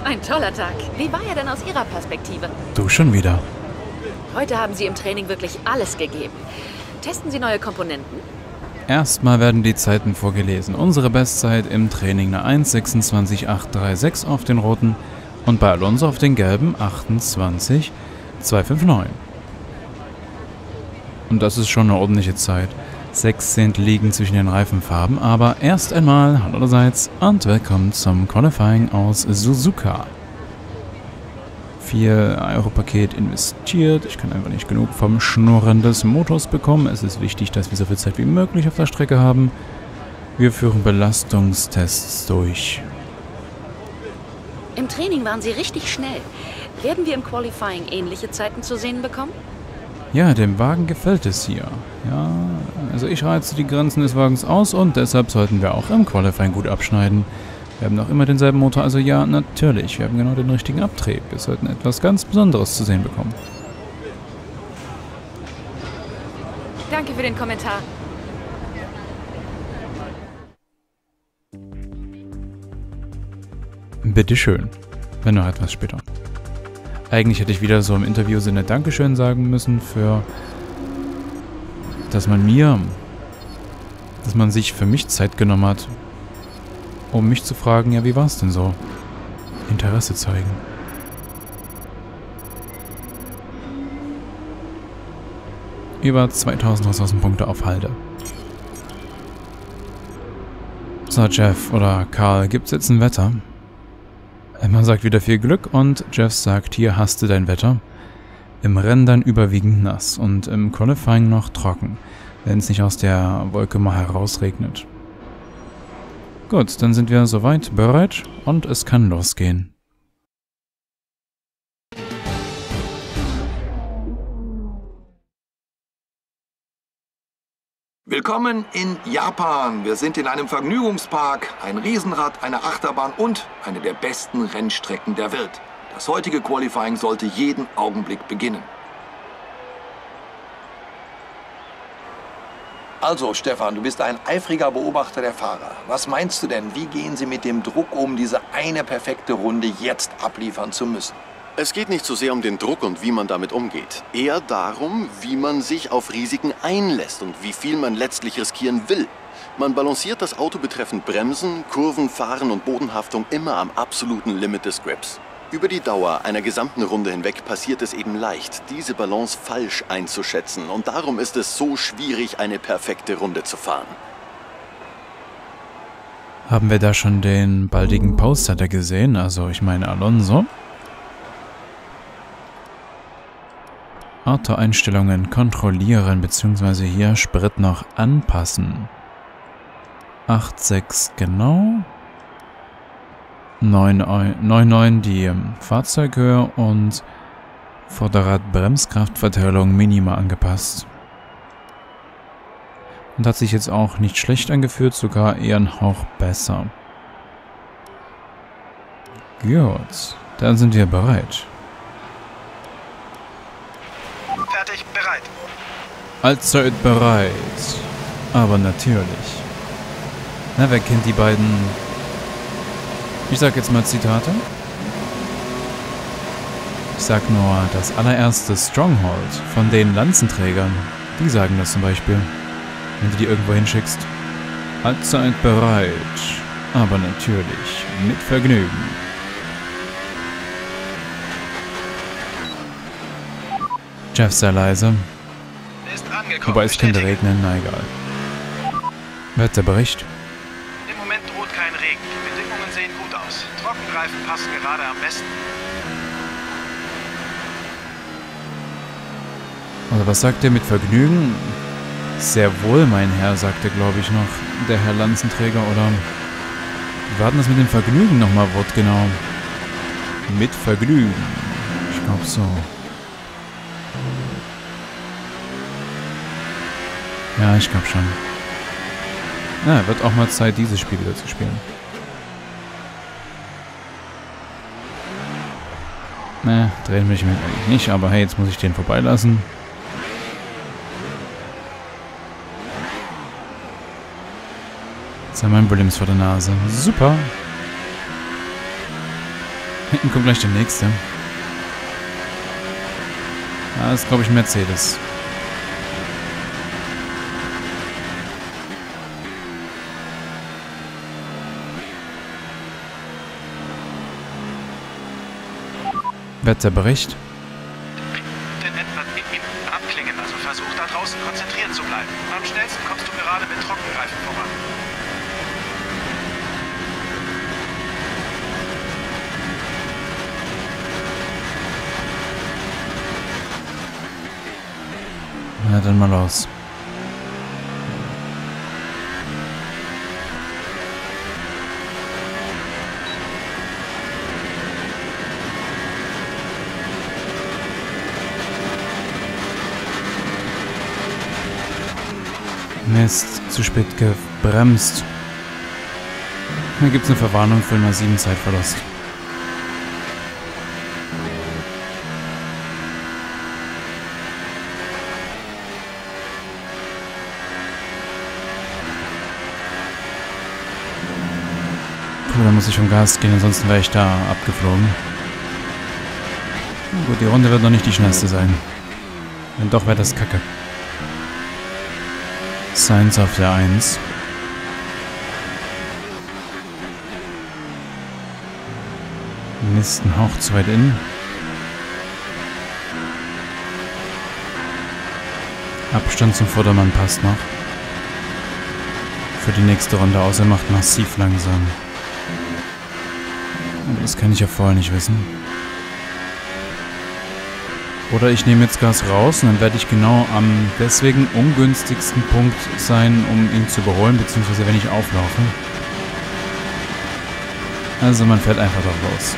Ein toller Tag. Wie war er denn aus Ihrer Perspektive? Du schon wieder. Heute haben Sie im Training wirklich alles gegeben. Testen Sie neue Komponenten? Erstmal werden die Zeiten vorgelesen. Unsere Bestzeit im Training eine 1,26,836 auf den roten und bei Alonso auf den gelben 28,259. Und das ist schon eine ordentliche Zeit. 6 Zehntel liegen zwischen den Reifenfarben, aber erst einmal hallo allerseits und willkommen zum Qualifying aus Suzuka. 4-Euro-Paket investiert. Ich kann einfach nicht genug vom Schnurren des Motors bekommen. Es ist wichtig, dass wir so viel Zeit wie möglich auf der Strecke haben. Wir führen Belastungstests durch. Im Training waren Sie richtig schnell. Werden wir im Qualifying ähnliche Zeiten zu sehen bekommen? Ja, dem Wagen gefällt es hier. Ja, also ich reize die Grenzen des Wagens aus und deshalb sollten wir auch im Qualifying gut abschneiden. Wir haben noch immer denselben Motor, also ja, natürlich. Wir haben genau den richtigen Abtrieb. Wir sollten etwas ganz Besonderes zu sehen bekommen. Danke für den Kommentar. Bitteschön. Wenn nur etwas später. Eigentlich hätte ich wieder so im Interviewsinne Dankeschön sagen müssen für, dass man sich für mich Zeit genommen hat, um mich zu fragen, ja, wie war es denn so? Interesse zeigen. Über 2000 Ressourcenpunkte auf Halde. So, Jeff oder Karl, gibt's jetzt ein Wetter? Emma sagt wieder viel Glück und Jeff sagt, hier hast du dein Wetter. Im Rennen dann überwiegend nass und im Qualifying noch trocken, wenn es nicht aus der Wolke mal herausregnet. Gut, dann sind wir soweit bereit und es kann losgehen. Willkommen in Japan. Wir sind in einem Vergnügungspark, ein Riesenrad, eine Achterbahn und eine der besten Rennstrecken der Welt. Das heutige Qualifying sollte jeden Augenblick beginnen. Also, Stefan, du bist ein eifriger Beobachter der Fahrer. Was meinst du denn, wie gehen sie mit dem Druck um, diese eine perfekte Runde jetzt abliefern zu müssen? Es geht nicht so sehr um den Druck und wie man damit umgeht. Eher darum, wie man sich auf Risiken einlässt und wie viel man letztlich riskieren will. Man balanciert das Auto betreffend Bremsen, Kurven, Fahren und Bodenhaftung immer am absoluten Limit des Grips. Über die Dauer einer gesamten Runde hinweg passiert es eben leicht, diese Balance falsch einzuschätzen. Und darum ist es so schwierig, eine perfekte Runde zu fahren. Haben wir da schon den baldigen Poster gesehen? Also ich meine Alonso. Autoeinstellungen kontrollieren bzw. hier Sprit noch anpassen. 8,6 genau. 9,9 die Fahrzeughöhe und Vorderrad-Bremskraftverteilung minimal angepasst. Und hat sich jetzt auch nicht schlecht angefühlt, sogar eher ein Hauch besser. Gut, dann sind wir bereit. Fertig, bereit. Allzeit bereit. Aber natürlich. Na, wer kennt die beiden... Ich sag jetzt mal Zitate. Ich sag nur das allererste Stronghold von den Lanzenträgern. Die sagen das zum Beispiel. Wenn du die irgendwo hinschickst. Allzeit bereit. Aber natürlich mit Vergnügen. Jeff sehr leise. Ist angekommen. Wobei es könnte regnen, na egal. Wetterbericht. Im Moment droht kein Regen. Die Bedingungen sehen gut aus. Trockenreifen passen gerade am besten. Also was sagt er mit Vergnügen? Sehr wohl, mein Herr, sagte, glaube ich, noch der Herr Lanzenträger, oder? Wie war denn das mit dem Vergnügen nochmal wortgenau? Mit Vergnügen. Ich glaube so. Ja, ich glaube schon. Na, wird auch mal Zeit, dieses Spiel wieder zu spielen. Ne, drehen mich mit eigentlich nicht, aber hey, jetzt muss ich den vorbeilassen. Jetzt haben wir einen Williams vor der Nase. Super. Hinten kommt gleich der nächste. Das ist, glaube ich, ein Mercedes. Wetterbericht. Den etwas abklingen, also versuch da draußen konzentriert zu bleiben. Am schnellsten kommst du gerade mit Trockenreifen voran. Na, dann mal los. Mist, zu spät gebremst. Da gibt's eine Verwarnung für einen 7 Zeitverlust. Da muss ich vom Gas gehen, ansonsten wäre ich da abgeflogen. Na gut, die Runde wird noch nicht die schnellste sein. Wenn doch, wäre das kacke. Sainz auf der 1. Mist, ein Hauch zu weit innen. Abstand zum Vordermann passt noch. Für die nächste Runde aus, er macht massiv langsam. Aber das kann ich ja vorher nicht wissen. Oder ich nehme jetzt Gas raus und dann werde ich genau am deswegen ungünstigsten Punkt sein, um ihn zu überholen, beziehungsweise wenn ich auflaufe. Also man fährt einfach drauf los.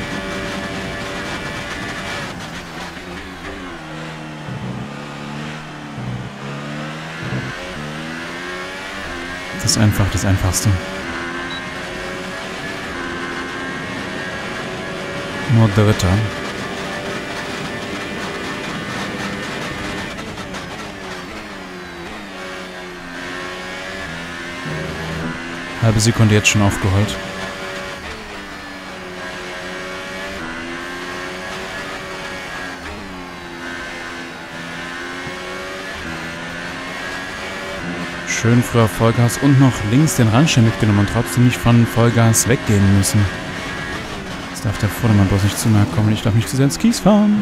Das ist einfach das Einfachste. Nur Dritter. Halbe Sekunde jetzt schon aufgeholt. Schön früher Vollgas und noch links den Randstein mitgenommen und trotzdem nicht von Vollgas weggehen müssen. Jetzt darf der Vordermann bloß nicht zu nahe kommen und ich darf nicht zu sehr ins Kies fahren.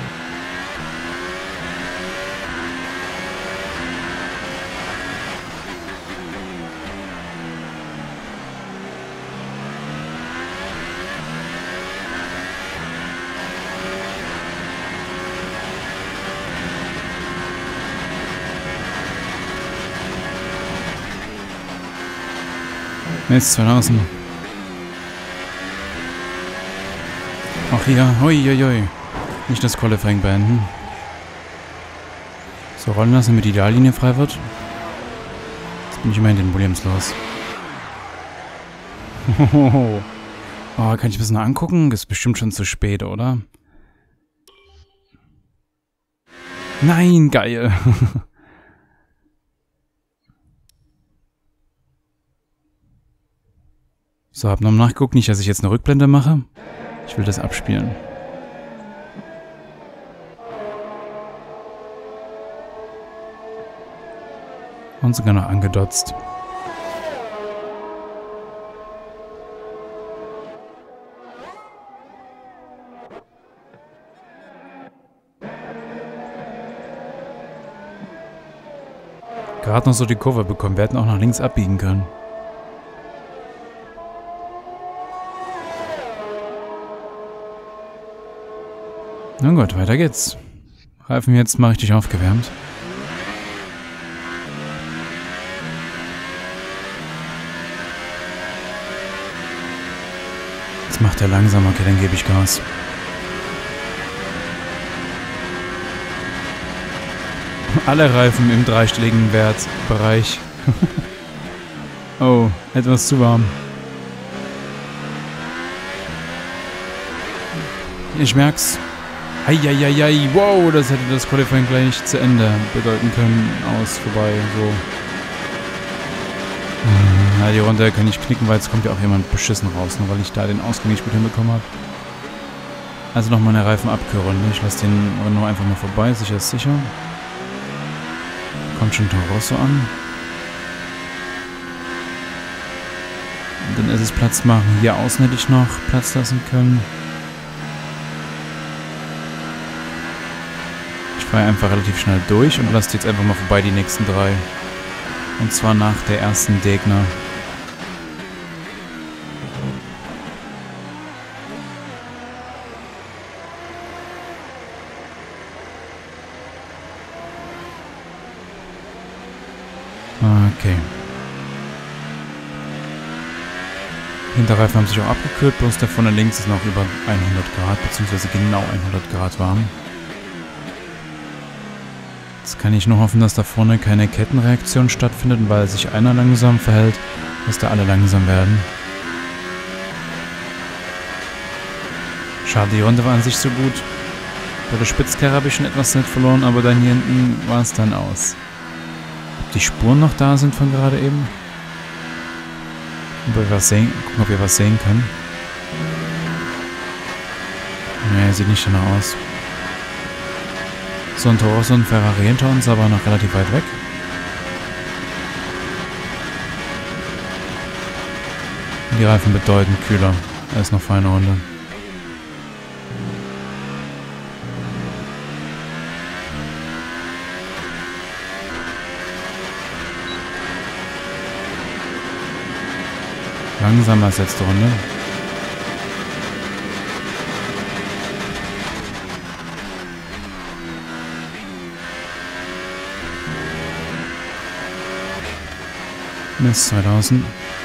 Mist, 2000. Ach hier, hui. Nicht das Qualifying beenden. So, rollen lassen, damit die Ideallinie frei wird. Jetzt bin ich immerhin den Williams los. Oh, kann ich ein bisschen angucken? Ist bestimmt schon zu spät, oder? Nein, geil. So, hab noch nachgeguckt, nicht, dass ich jetzt eine Rückblende mache. Ich will das abspielen. Und sogar noch angedotzt. Gerade noch so die Kurve bekommen. Wir hätten auch nach links abbiegen können. Na gut, weiter geht's. Reifen jetzt mal richtig aufgewärmt. Jetzt macht er langsam, okay, dann gebe ich Gas. Alle Reifen im dreistelligen Wertbereich. Oh, etwas zu warm. Ich merk's. Eieiei, wow, das hätte das Qualifying gleich zu Ende bedeuten können. Aus, vorbei, so. Ja, die Runde kann ich knicken, weil jetzt kommt ja auch jemand beschissen raus, nur weil ich da den Ausgang nicht gut hinbekommen habe. Also noch mal eine Reifenabkehrrunde. Ich lasse den Renault einfach mal vorbei. Sicher ist sicher. Kommt schon Toro Rosso an. Und dann ist es Platz machen. Hier außen hätte ich noch Platz lassen können. Ich fahre einfach relativ schnell durch und lasse jetzt einfach mal vorbei die nächsten 3. Und zwar nach der ersten Degner. Okay. Hinterreifen haben sich auch abgekühlt, bloß der vorne links ist noch über 100 Grad, beziehungsweise genau 100 Grad warm. Jetzt kann ich nur hoffen, dass da vorne keine Kettenreaktion stattfindet, und weil sich einer langsam verhält, dass da alle langsam werden. Schade, die Runde war an sich so gut. Bei der Spitzkehre habe ich schon etwas Zeit verloren, aber dann hier hinten war es dann aus. Ob die Spuren noch da sind von gerade eben? Gucken, ob wir was sehen können. Nee, sieht nicht danach aus. So ein Toro Rosso und Ferrari hinter uns, aber noch relativ weit weg. Die Reifen bedeutend kühler als noch vor einer Runde. Langsamer als letzte Runde. Mist, 2000.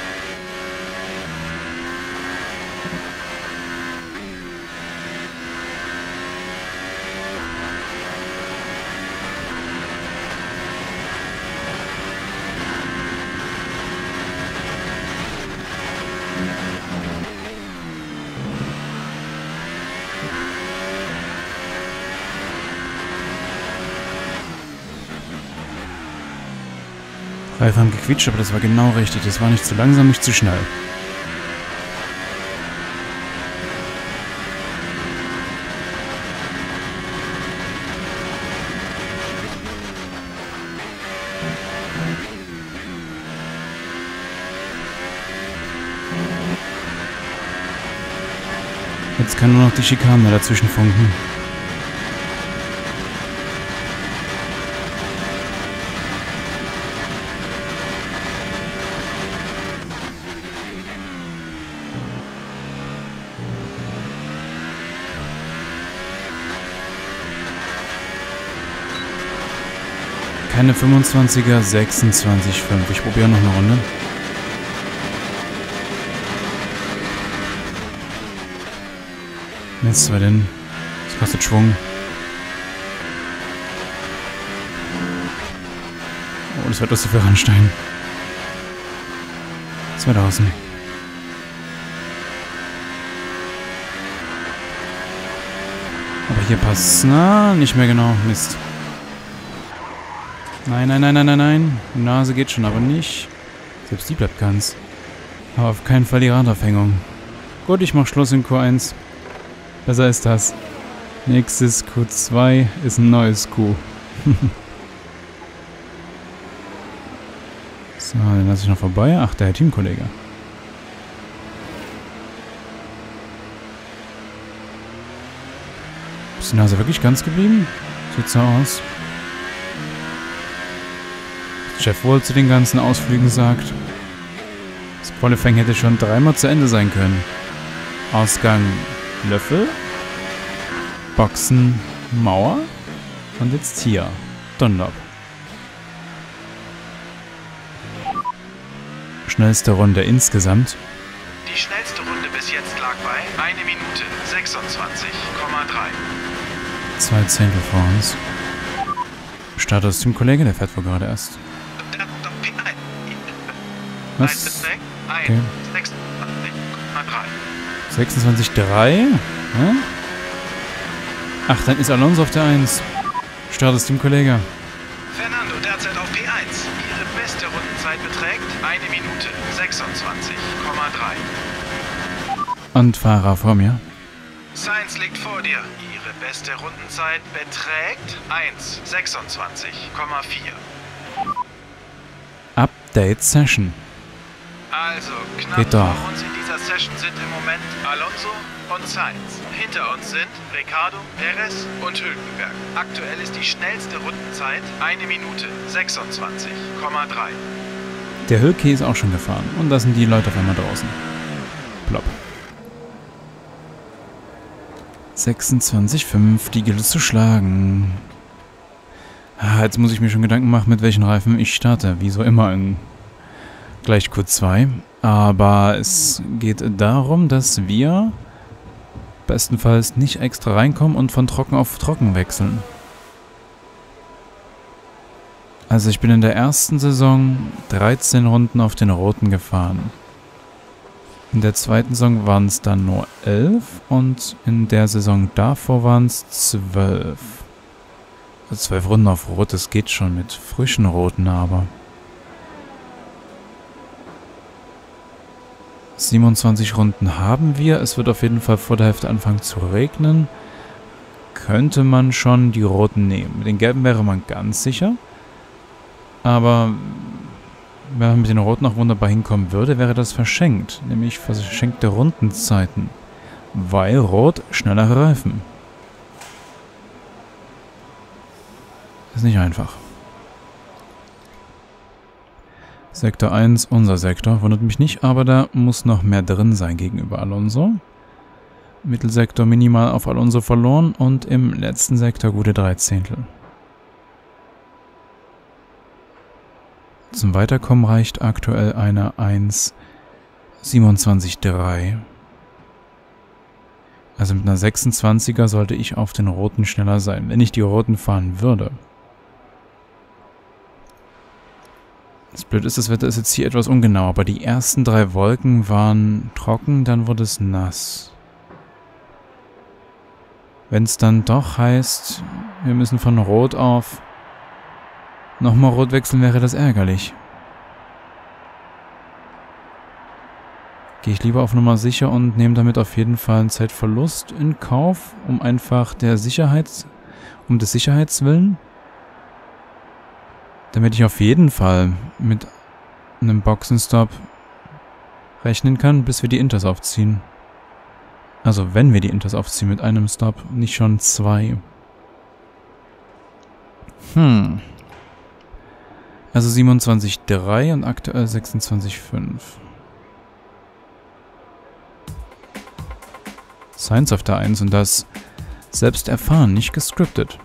Reifen haben gequietscht, aber das war genau richtig. Das war nicht zu langsam, nicht zu schnell. Jetzt kann nur noch die Schikane dazwischen funken. Keine 25er, 26,5. Ich probiere noch eine Runde. Jetzt war denn. Das kostet Schwung. Oh, das wird lustig für Randstein. 2000. Aber hier passt. Na, nicht mehr genau. Mist. Nein, nein, nein, nein, nein, nein. Die Nase geht schon, aber nicht. Selbst die bleibt ganz. Aber auf keinen Fall die Radaufhängung. Gut, ich mach Schluss in Q1. Besser ist das. Nächstes Q2 ist ein neues Q. So, den lasse ich noch vorbei. Ach, der Teamkollege. Ist die Nase wirklich ganz geblieben? Sieht so aus. Jeff wohl zu den ganzen Ausflügen sagt. Das Qualifying hätte schon 3-mal zu Ende sein können. Ausgang Löffel, Boxen Mauer und jetzt hier Dunlop. Schnellste Runde insgesamt. Die schnellste Runde bis jetzt lag bei 1 Minute 26,3. 2 Zehntel vor uns. Status Teamkollege, der fährt wohl gerade erst. Was? Okay. 26,3? Hm? Ach, dann ist Alonso auf der 1. Status Teamkollege. Fernando derzeit auf P1. Ihre beste Rundenzeit beträgt 1 Minute 26,3. Und Fahrer vor mir. Sainz liegt vor dir. Ihre beste Rundenzeit beträgt 1,26,4. Update Session. Also, knapp Geht doch. vor uns in dieser Session sind im Moment Alonso und Sainz. Hinter uns sind Ricciardo, Perez und Hülkenberg. Aktuell ist die schnellste Rundenzeit 1 Minute 26,3. Der Hülke ist auch schon gefahren. Und da sind die Leute auf einmal draußen. Plopp. 26,5, die gilt es zu schlagen. Jetzt muss ich mir schon Gedanken machen, mit welchen Reifen ich starte. Wie so immer in gleich Q2. Aber es geht darum, dass wir bestenfalls nicht extra reinkommen und von trocken auf trocken wechseln. Also ich bin in der ersten Saison 13 Runden auf den roten gefahren. In der zweiten Saison waren es dann nur 11 und in der Saison davor waren es 12. Also 12 Runden auf Rot, das geht schon mit frischen Roten, aber 27 Runden haben wir. Es wird auf jeden Fall vor der Hälfte anfangen zu regnen. Könnte man schon die Roten nehmen. Mit den Gelben wäre man ganz sicher. Aber wenn man mit den Roten auch wunderbar hinkommen würde, wäre das verschenkt. Nämlich verschenkte Rundenzeiten. Weil Rot schnellere Reifen. Ist nicht einfach. Sektor 1, unser Sektor. Wundert mich nicht, aber da muss noch mehr drin sein gegenüber Alonso. Mittelsektor minimal auf Alonso verloren und im letzten Sektor gute 3 Zehntel. Zum Weiterkommen reicht aktuell eine 1,27,3. Also mit einer 26er sollte ich auf den Roten schneller sein, wenn ich die Roten fahren würde. Das Blöde ist, das Wetter ist jetzt hier etwas ungenau, aber die ersten 3 Wolken waren trocken, dann wurde es nass. Wenn es dann doch heißt, wir müssen von Rot auf nochmal Rot wechseln, wäre das ärgerlich. Gehe ich lieber auf Nummer sicher und nehme damit auf jeden Fall einen Zeitverlust in Kauf, um einfach des Sicherheits willen. Damit ich auf jeden Fall mit einem Boxenstopp rechnen kann, bis wir die Inters aufziehen. Also wenn wir die Inters aufziehen mit einem Stop, nicht schon 2. Also 27,3 und aktuell 26,5. Sainz auf der 1 und das selbst erfahren, nicht gescriptet.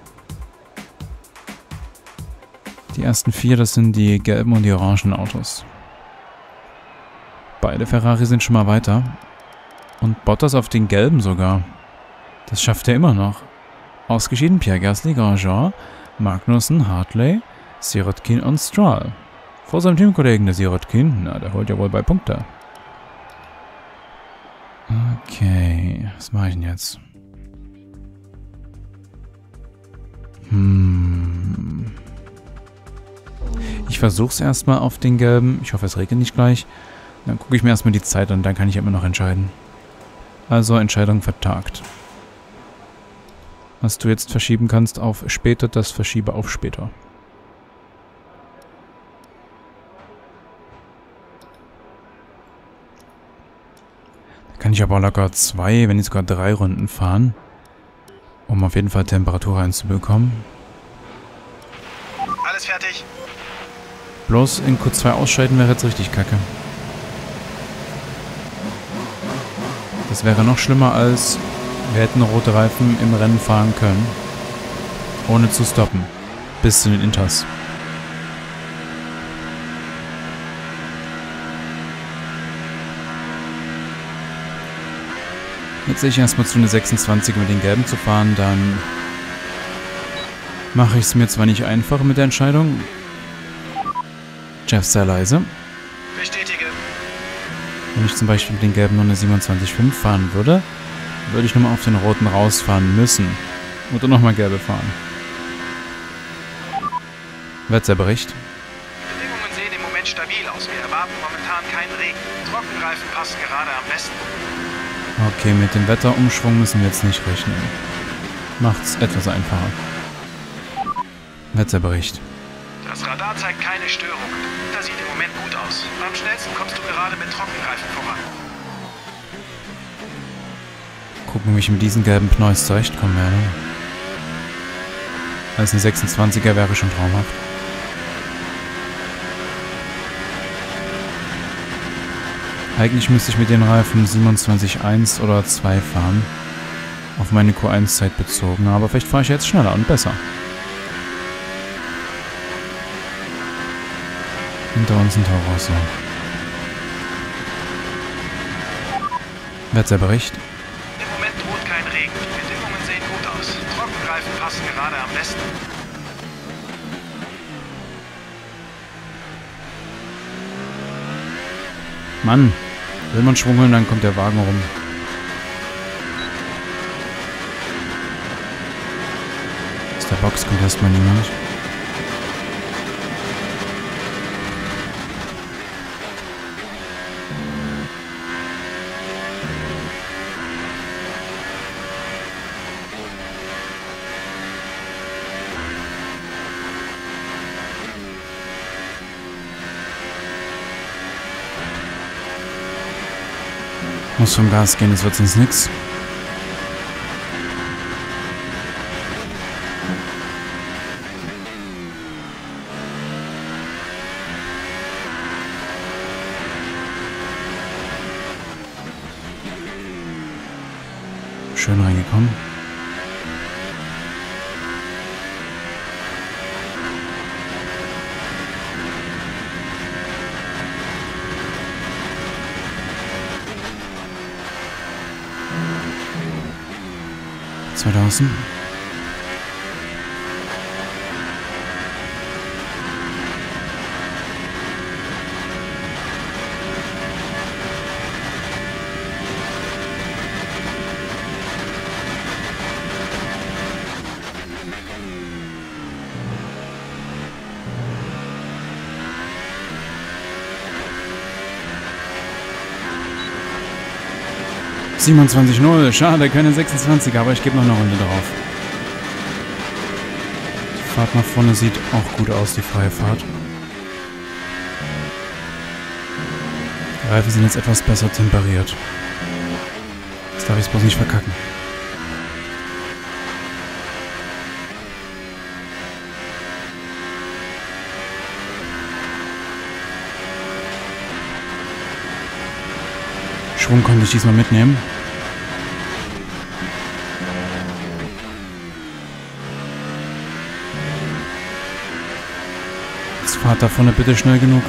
Die ersten 4, das sind die gelben und die orangen Autos. Beide Ferrari sind schon mal weiter. Und Bottas auf den gelben sogar. Das schafft er immer noch. Ausgeschieden Pierre Gasly, Grosjean, Magnussen, Hartley, Sirotkin und Stroll. Vor seinem Teamkollegen der Sirotkin, na, der holt ja wohl bei Punkte. Okay, was mache ich denn jetzt? Ich versuche es erstmal auf den gelben. Ich hoffe, es regnet nicht gleich. Dann gucke ich mir erstmal die Zeit an und dann kann ich immer noch entscheiden. Also Entscheidung vertagt. Was du jetzt verschieben kannst auf später, das verschiebe auf später. Da kann ich aber locker 2, wenn nicht sogar 3 Runden fahren, um auf jeden Fall Temperatur reinzubekommen. Alles fertig. Bloß in Q2 ausscheiden wäre jetzt richtig kacke. Das wäre noch schlimmer, als wir hätten rote Reifen im Rennen fahren können, ohne zu stoppen, bis zu den Inters. Jetzt sehe ich erstmal zu, eine 26 mit den Gelben zu fahren, dann mache ich es mir zwar nicht einfach mit der Entscheidung. Jeff sehr leise. Bestätige. Wenn ich zum Beispiel mit den Gelben nur eine 27,5 fahren würde, würde ich nochmal auf den Roten rausfahren müssen. Oder nochmal Gelbe fahren. Wetterbericht. Die Bedingungen sehen im Moment stabil aus. Wir erwarten momentan keinen Regen. Trockenreifen passen gerade am besten. Okay, mit dem Wetterumschwung müssen wir jetzt nicht rechnen. Macht's etwas einfacher. Wetterbericht. Das Radar zeigt keine Störung. Das sieht im Moment gut aus. Am schnellsten kommst du gerade mit Trockenreifen voran. Gucken, wie ich mit diesen gelben Pneus zurechtkommen werde. Als eine 26er wäre schon traumhaft. Eigentlich müsste ich mit den Reifen 27,1 oder 2 fahren. Auf meine Q1-Zeit bezogen, aber vielleicht fahre ich jetzt schneller und besser. Hinter uns ein Taurosso. Wetterbericht. Im Moment droht kein Regen. Die Bedingungen sehen gut aus. Trockenreifen passen gerade am besten. Mann, will man schwungeln, dann kommt der Wagen rum. Aus der Box kommt erstmal niemand. Muss vom Gas gehen, das wird sonst nix. Schön reingekommen. Draußen. (27:0), schade, keine 26er, aber ich gebe noch eine Runde drauf. Die Fahrt nach vorne sieht auch gut aus, die freie Fahrt. Die Reifen sind jetzt etwas besser temperiert. Jetzt darf ich es bloß nicht verkacken. Schwung konnte ich diesmal mitnehmen. Jetzt fahrt da vorne bitte schnell genug.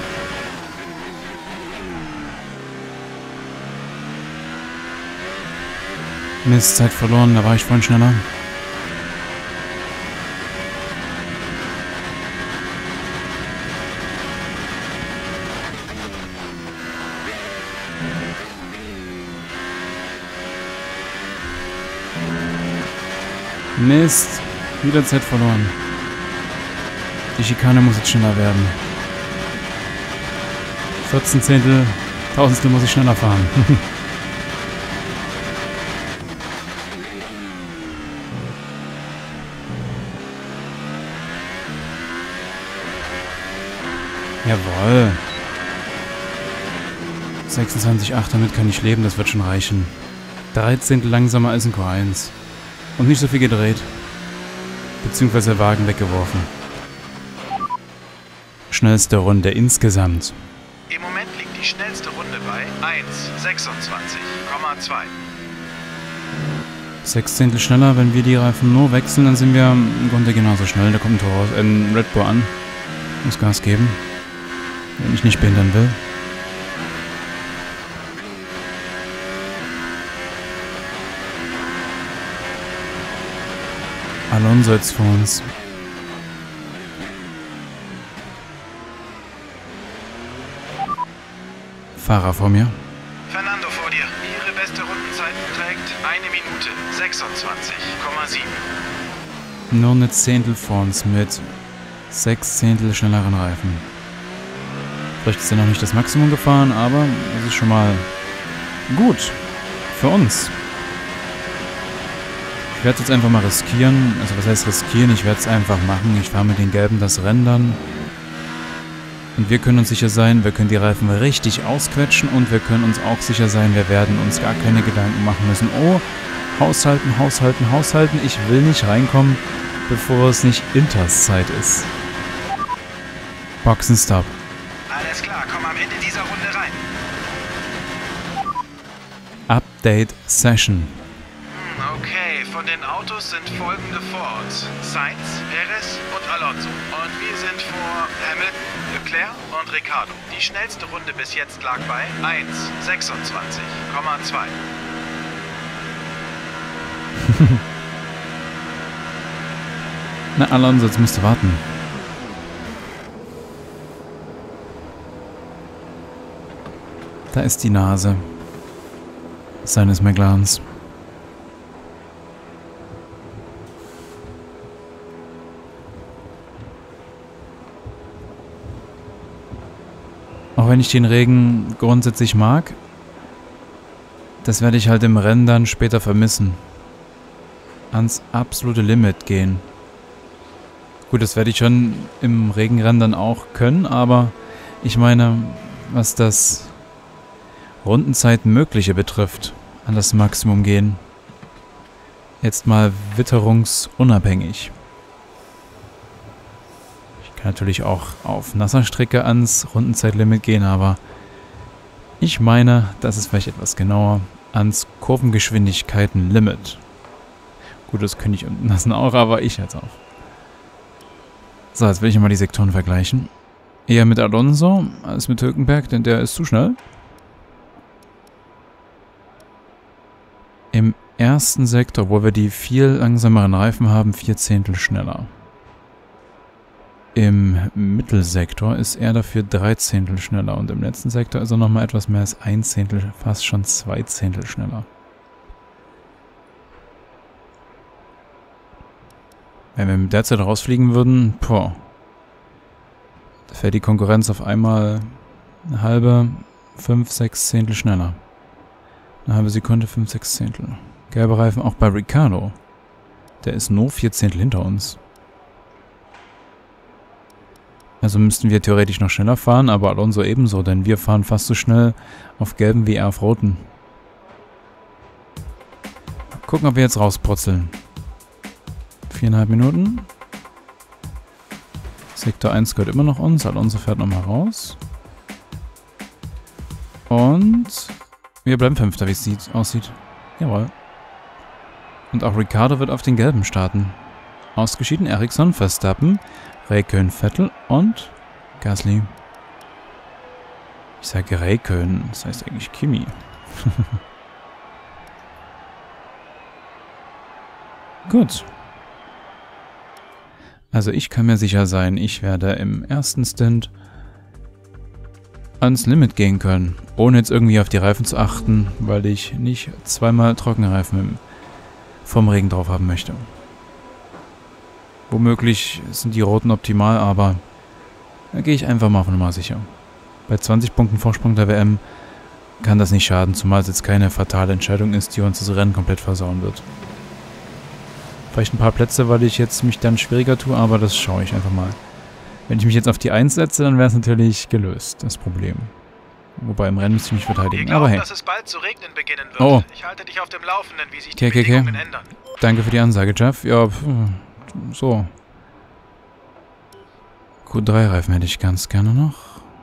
Mist, Zeit verloren, da war ich vorhin schneller. Mist, wieder Zeit verloren. Die Schikane muss jetzt schneller werden. 14 Zehntel, Tausendstel muss ich schneller fahren. Jawohl. 26,8, damit kann ich leben, das wird schon reichen. 13 langsamer als ein Q1. Und nicht so viel gedreht. Beziehungsweise der Wagen weggeworfen. Schnellste Runde insgesamt. Im Moment liegt die schnellste Runde bei 1,26,2. 6 Zehntel schneller, wenn wir die Reifen nur wechseln, dann sind wir im Grunde genauso schnell. Da kommt ein Red Bull an. Muss Gas geben. Wenn ich nicht behindern will. Alonso jetzt vor uns. Fahrer vor mir. Fernando vor dir. Ihre beste Rundenzeit beträgt 1 Minute 26,7. Nur eine Zehntel vor uns mit 6 Zehntel schnelleren Reifen. Vielleicht ist er noch nicht das Maximum gefahren, aber es ist schon mal gut für uns. Ich werde es jetzt einfach mal riskieren. Also was heißt riskieren? Ich werde es einfach machen. Ich fahre mit den Gelben das Rennen dann. Und wir können uns sicher sein, wir können die Reifen richtig ausquetschen und wir können uns auch sicher sein, wir werden uns gar keine Gedanken machen müssen. Oh, haushalten, haushalten, haushalten. Ich will nicht reinkommen, bevor es nicht Inters-Zeit ist. Boxenstopp. Alles klar, komm am Ende dieser Runde rein. Update Session. Okay, von den Autos sind folgende vor uns. Sainz, Perez und Alonso. Und wir sind vor Hamilton, Leclerc und Ricciardo. Die schnellste Runde bis jetzt lag bei 1,26,2. Na, Alonso, jetzt musst du warten. Da ist die Nase seines McLarens. Auch wenn ich den Regen grundsätzlich mag, das werde ich halt im Rennen dann später vermissen. Ans absolute Limit gehen. Gut, das werde ich schon im Regenrennen dann auch können, aber ich meine, was das Rundenzeitmögliche betrifft, an das Maximum gehen. Jetzt mal witterungsunabhängig. Ich kann natürlich auch auf nasser Strecke ans Rundenzeitlimit gehen, aber ich meine, das ist vielleicht etwas genauer, ans Kurvengeschwindigkeitenlimit. Gut, das könnte ich unten lassen auch, aber ich jetzt auch. So, jetzt will ich mal die Sektoren vergleichen. Eher mit Alonso als mit Hülkenberg, denn der ist zu schnell. Im ersten Sektor, wo wir die viel langsameren Reifen haben, 4 Zehntel schneller. Im Mittelsektor ist er dafür 3 Zehntel schneller und im letzten Sektor ist er nochmal etwas mehr als 1 Zehntel, fast schon 2 Zehntel schneller. Wenn wir derzeit rausfliegen würden, da fährt die Konkurrenz auf einmal eine halbe, 5, 6 Zehntel schneller. Eine halbe Sekunde, 5, 6 Zehntel. Gelbe Reifen auch bei Ricciardo. Der ist nur 4 Zehntel hinter uns. Also müssten wir theoretisch noch schneller fahren, aber Alonso ebenso, denn wir fahren fast so schnell auf gelben wie er auf roten. Mal gucken, ob wir jetzt rausputzeln. 4,5 Minuten. Sektor 1 gehört immer noch uns. Alonso fährt nochmal raus. Und wir bleiben Fünfter, wie es aussieht. Jawohl. Und auch Ricciardo wird auf den Gelben starten. Ausgeschieden Ericsson, Verstappen, Räikkönen, Vettel und Gasly. Ich sage Räikkönen, das heißt eigentlich Kimi. Gut. Also ich kann mir sicher sein, ich werde im ersten Stint ans Limit gehen können, ohne jetzt irgendwie auf die Reifen zu achten, weil ich nicht zweimal Trockenreifen vom Regen drauf haben möchte. Womöglich sind die roten optimal, aber da gehe ich einfach mal auf Nummer sicher. Bei 20 Punkten Vorsprung der WM kann das nicht schaden, zumal es jetzt keine fatale Entscheidung ist, die uns das Rennen komplett versauen wird. Vielleicht ein paar Plätze, weil ich jetzt mich dann schwieriger tue, aber das schaue ich einfach mal. Wenn ich mich jetzt auf die 1 setze, dann wäre es natürlich gelöst, das Problem. Wobei im Rennen müsste ich mich verteidigen. Wir Aber hey. dass es bald zu regnen beginnen wird. Oh. Ich halte dich auf dem Laufenden, wie sich die Okay. Bedingungen ändern. Danke für die Ansage, Jeff. Ja, so. Q3-Reifen hätte ich ganz gerne noch.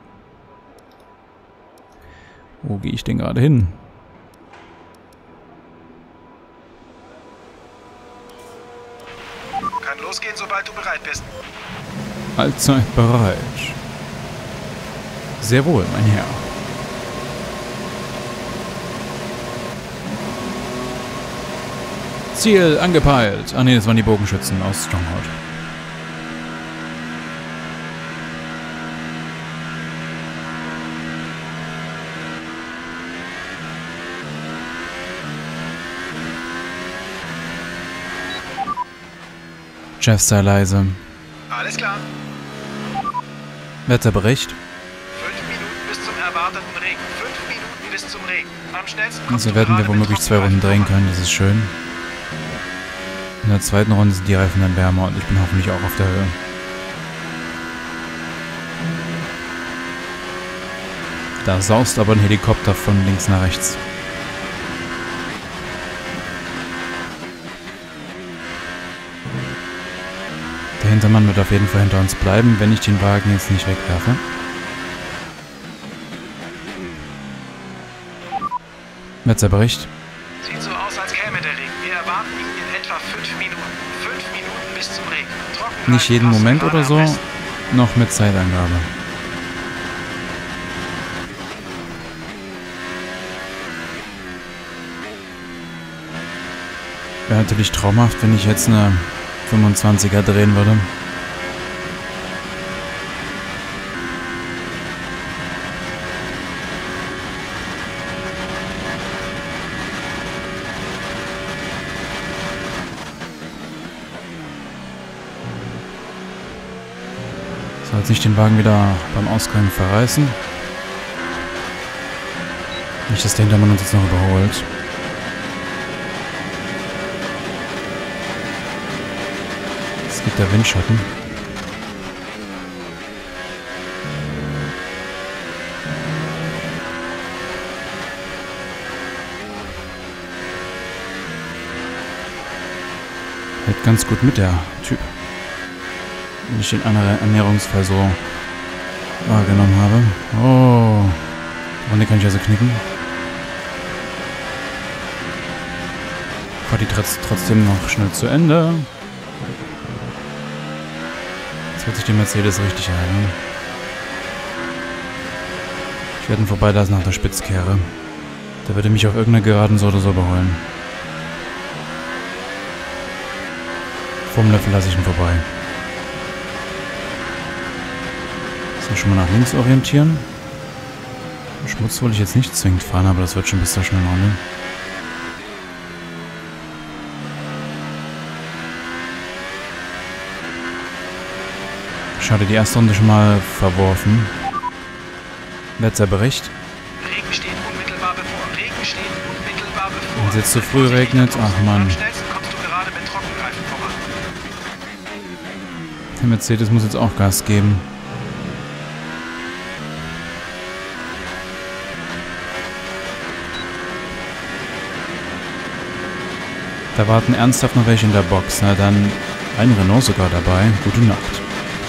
Wo gehe ich denn gerade hin? Kann losgehen, sobald du bereit bist. Allzeit bereit. Sehr wohl, mein Herr. Ziel angepeilt. Ah ne, das waren die Bogenschützen aus Stronghold. Jeff, sei leise. Alles klar. Wetterbericht. 5 Minuten bis zum erwarteten Regen. 5 Minuten bis zum Regen. Am schnellsten kommst Also du werden wir gerade womöglich mit 2 Runden drehen Trockenreifen können, das ist schön. In der zweiten Runde sind die Reifen dann wärmer und ich bin hoffentlich auch auf der Höhe. Da saust aber ein Helikopter von links nach rechts. Der Hintermann wird auf jeden Fall hinter uns bleiben, wenn ich den Wagen jetzt nicht wegwerfe. Wetterbericht. Sieht so aus, als käme der Regen. Wir erwarten ihn in etwa 5 Minuten. 5 Minuten bis zum Regen. Trockenreifen Nicht jeden passen Moment gerade oder am so, besten. noch mit Zeitangabe. Wäre natürlich traumhaft, wenn ich jetzt eine 25er drehen würde. Soll jetzt nicht den Wagen wieder beim Ausgang verreißen. Nicht, dass der Hintermann uns jetzt noch überholt. Es gibt der Windschatten. Hält ganz gut mit, der Typ. Wenn ich den Ernährungsfall so wahrgenommen habe. Oh. Und den kann ich also knicken. Fahrt die trotzdem noch schnell zu Ende. Jetzt wird sich die Mercedes richtig ärgern. Ich werde ihn vorbeilassen nach der Spitzkehre. Der würde mich auf irgendeiner Geraden so oder so überholen. Vom Löffel lasse ich ihn vorbei. So, schon mal nach links orientieren. Schmutz wollte ich jetzt nicht zwingend fahren, aber das wird schon bis da schnell noch, ne? Schade, die erste Runde schon mal verworfen. Wetterbericht. Regen steht unmittelbar bevor. Regen steht unmittelbar bevor. Wenn es jetzt zu früh regnet, ach Mann. Am schnellsten kommst du gerade mit Trockenreifen voran. Der Mercedes muss jetzt auch Gas geben. Da warten ernsthaft noch welche in der Box. Na dann, ein Renault sogar dabei. Gute Nacht.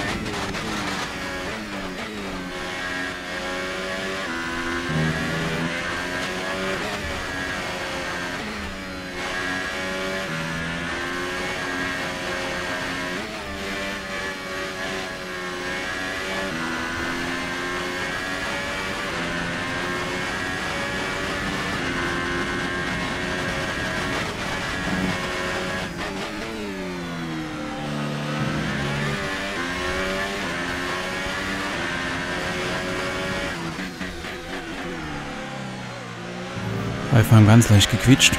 Reifen haben ganz leicht gequietscht.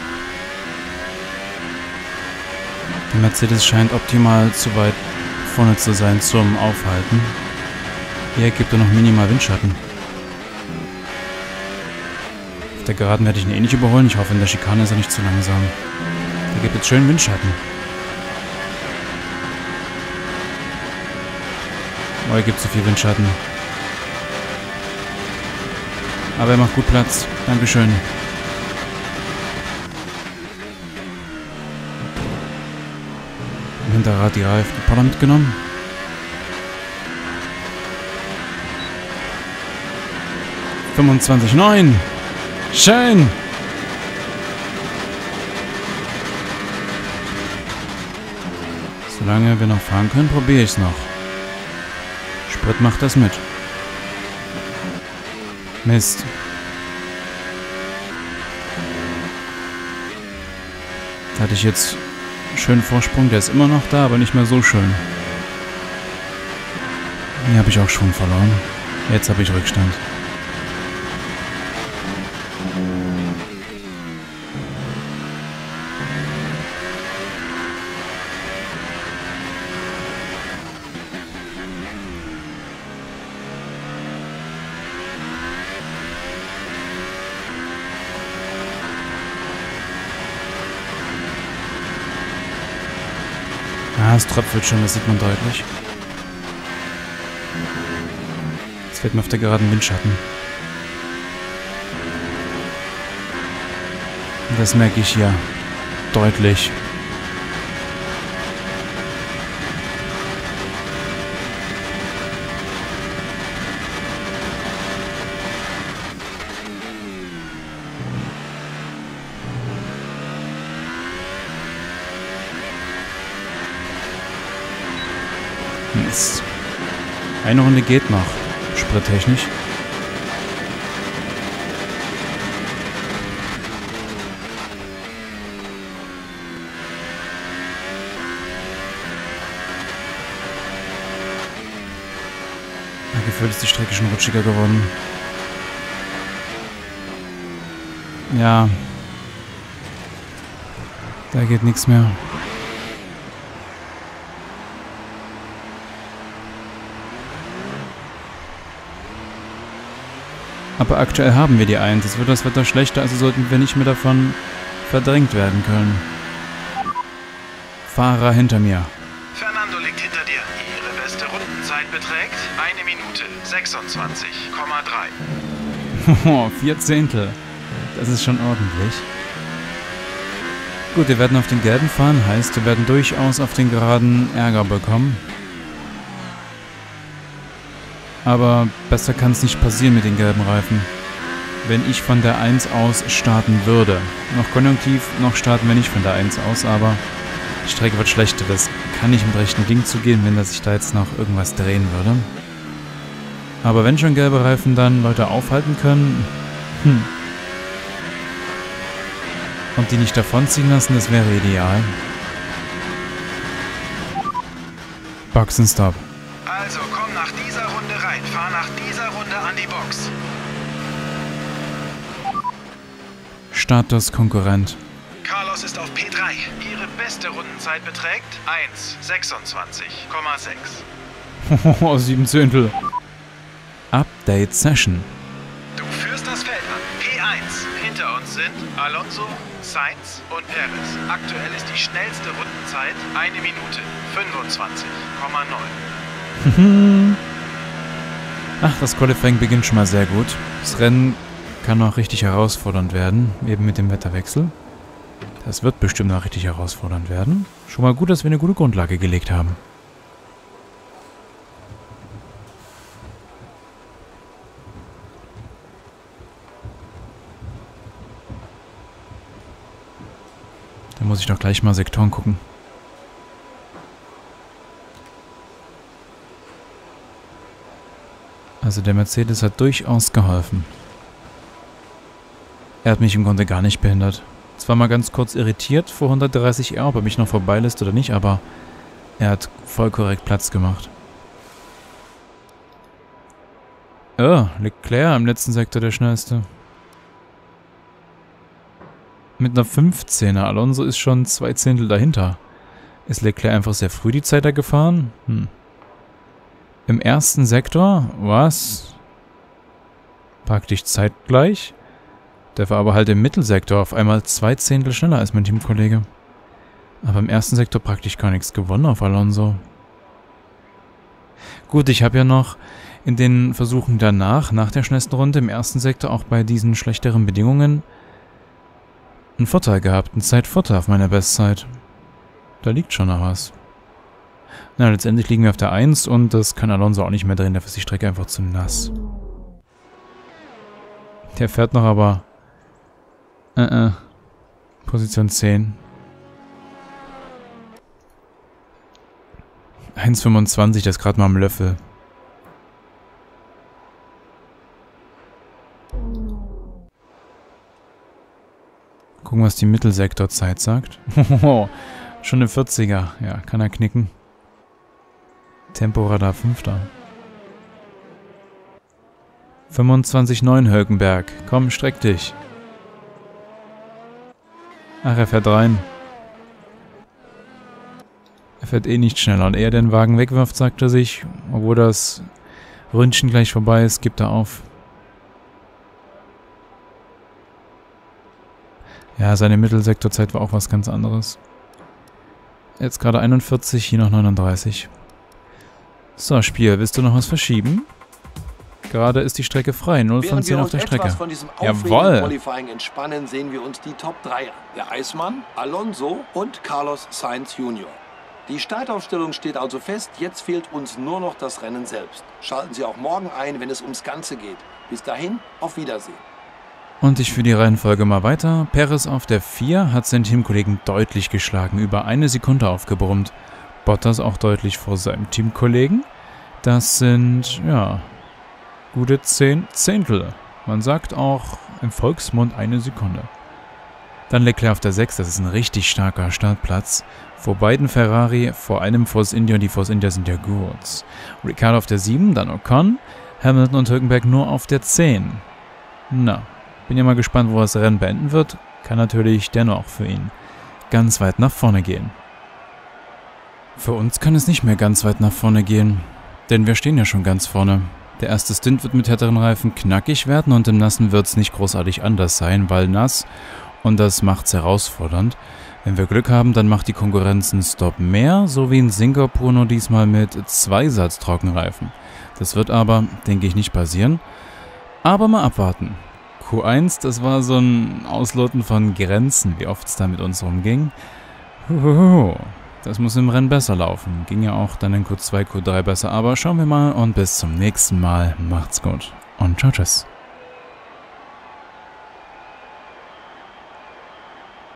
Der Mercedes scheint optimal zu weit vorne zu sein zum Aufhalten. Hier gibt er noch minimal Windschatten. Auf der Geraden werde ich ihn eh nicht überholen. Ich hoffe, in der Schikane ist er nicht zu langsam. Der gibt jetzt schön Windschatten. Oh, er gibt zu viel Windschatten. Aber er macht gut Platz. Dankeschön. Im Hinterrad die Reifen, die Poller mitgenommen. (25,9). Schön! Solange wir noch fahren können, probiere ich es noch. Sprit macht das mit. Mist. Da hatte ich jetzt schönen Vorsprung, der ist immer noch da, aber nicht mehr so schön. Hier habe ich auch Schwung verloren. Jetzt habe ich Rückstand. Ah, es tröpfelt schon, das sieht man deutlich. Jetzt fällt mir auf der geraden Windschatten. Und das merke ich hier deutlich. Mist. Eine Runde geht noch, sprittechnisch. Gefühlt ist die Strecke schon rutschiger geworden. Ja. Da geht nichts mehr. Aber aktuell haben wir die 1. Es wird das Wetter schlechter, also sollten wir nicht mehr davon verdrängt werden können. Fahrer hinter mir. Fernando liegt hinter dir. Ihre beste Rundenzeit beträgt 1 Minute 26,3. Oh, 4 Zehntel. Das ist schon ordentlich. Gut, wir werden auf den gelben fahren, heißt, wir werden durchaus auf den geraden Ärger bekommen. Aber besser kann es nicht passieren mit den gelben Reifen. Wenn ich von der 1 aus starten würde. Noch konjunktiv, noch starten wir nicht von der 1 aus, aber die Strecke wird schlechter. Das kann nicht mit rechten Ding zugehen, wenn das sich da jetzt noch irgendwas drehen würde. Aber wenn schon gelbe Reifen dann Leute aufhalten können, und die nicht davonziehen lassen, das wäre ideal. Boxenstopp. Also komm nach dieser Runde rein. Fahr nach dieser Runde an die Box. Status Konkurrent. Carlos ist auf P3. Ihre beste Rundenzeit beträgt 1,26,6. 7 Zehntel. Update Session. Du führst das Feld an. P1. Hinter uns sind Alonso, Sainz und Perez. Aktuell ist die schnellste Rundenzeit 1 Minute 25,9. Ach, das Qualifying beginnt schon mal sehr gut. Das Rennen kann noch richtig herausfordernd werden, eben mit dem Wetterwechsel. Das wird bestimmt noch richtig herausfordernd werden. Schon mal gut, dass wir eine gute Grundlage gelegt haben. Da muss ich doch gleich mal Sektoren gucken. Also der Mercedes hat durchaus geholfen. Er hat mich im Grunde gar nicht behindert. Zwar mal ganz kurz irritiert vor 130 R, ob er mich noch vorbeilässt oder nicht, aber er hat voll korrekt Platz gemacht. Oh, Leclerc im letzten Sektor der schnellste. Mit einer 15er. Alonso ist schon 2 Zehntel dahinter. Ist Leclerc einfach sehr früh die Zeit da gefahren? Im ersten Sektor? Was? Praktisch zeitgleich? Der war aber halt im Mittelsektor auf einmal 2 Zehntel schneller als mein Teamkollege. Aber im ersten Sektor praktisch gar nichts gewonnen auf Alonso. Gut, ich habe ja noch in den Versuchen danach, nach der schnellsten Runde im ersten Sektor, auch bei diesen schlechteren Bedingungen, einen Vorteil gehabt, einen Zeitvorteil auf meiner Bestzeit. Da liegt schon noch was. Na, letztendlich liegen wir auf der 1 und das kann Alonso auch nicht mehr drehen, dafür ist die Strecke einfach zu nass. Der fährt noch aber... Position 10. 1,25, das ist gerade mal am Löffel. Gucken, was die Mittelsektorzeit sagt. Schon eine 40er. Ja, kann er knicken. Temporadar 5. 25,9 Hülkenberg. Komm, streck dich. Ach, er fährt rein. Er fährt eh nicht schneller. Und ehe er den Wagen wegwirft, sagt er sich, obwohl das Ründchen gleich vorbei ist, gibt er auf. Ja, seine Mittelsektorzeit war auch was ganz anderes. jetzt gerade 41, hier noch 39. So, Spiel, willst du noch was verschieben? Gerade ist die Strecke frei, 0 von 10 auf der Strecke. Von diesem Jawohl! Qualifying entspannen, sehen wir uns die Top 3 an. Der Eismann, Alonso und Carlos Sainz Jr. Die Startaufstellung steht also fest, jetzt fehlt uns nur noch das Rennen selbst. Schalten Sie auch morgen ein, wenn es ums Ganze geht. Bis dahin, auf Wiedersehen. Und ich führe die Reihenfolge mal weiter. Perez auf der 4 hat seinen Teamkollegen deutlich geschlagen, über 1 Sekunde aufgebrummt. Bottas auch deutlich vor seinem Teamkollegen. Das sind, ja, gute 10 Zehntel. Man sagt auch im Volksmund 1 Sekunde. Dann Leclerc auf der 6, das ist ein richtig starker Startplatz. Vor beiden Ferrari, vor einem Force India, und die Force India sind ja gut. Ricciardo auf der 7, dann Ocon, Hamilton und Hülkenberg nur auf der 10. Na, bin ja mal gespannt, wo das Rennen beenden wird. Kann natürlich dennoch für ihn ganz weit nach vorne gehen. Für uns kann es nicht mehr ganz weit nach vorne gehen, denn wir stehen ja schon ganz vorne. Der erste Stint wird mit härteren Reifen knackig werden und im Nassen wird es nicht großartig anders sein, weil nass und das macht's herausfordernd. Wenn wir Glück haben, dann macht die Konkurrenz einen Stop mehr, so wie in Singapur, nur diesmal mit 2 Satz Trockenreifen. Das wird aber, denke ich, nicht passieren. Aber mal abwarten. Q1, das war so ein Ausloten von Grenzen, wie oft es da mit uns rumging. Das muss im Rennen besser laufen. Ging ja auch dann in Q2, Q3 besser. Aber schauen wir mal und bis zum nächsten Mal. Macht's gut und ciao, tschüss.